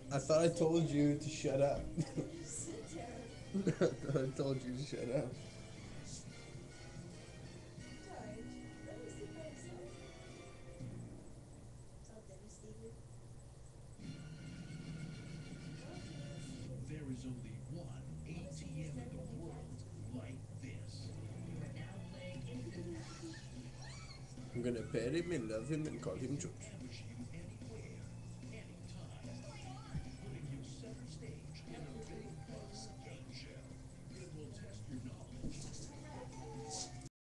I thought I told you to shut up. I thought I told you to shut up. There is only one ATM in the world like this. I'm gonna pet him and love him and call him George. Ambush you